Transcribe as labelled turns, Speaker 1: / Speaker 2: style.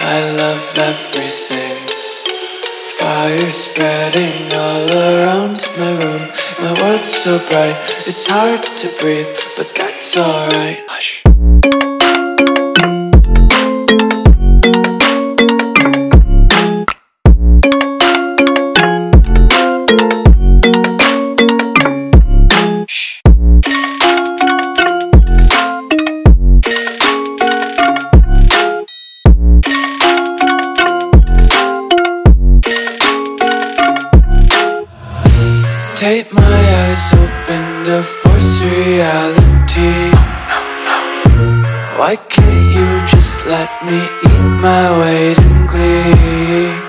Speaker 1: I love everything. Fire spreading all around my room. My world's so bright, it's hard to breathe, but that's alright. Hush. Take my eyes open to force reality. Why can't you just let me eat my weight in glee?